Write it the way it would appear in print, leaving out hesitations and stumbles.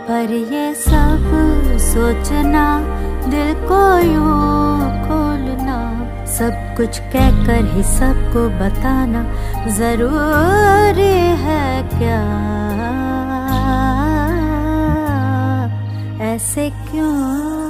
पर ये सब सोचना, दिल को यूं खोलना, सब कुछ कहकर ही सबको बताना जरूरी है क्या? ऐसे क्यों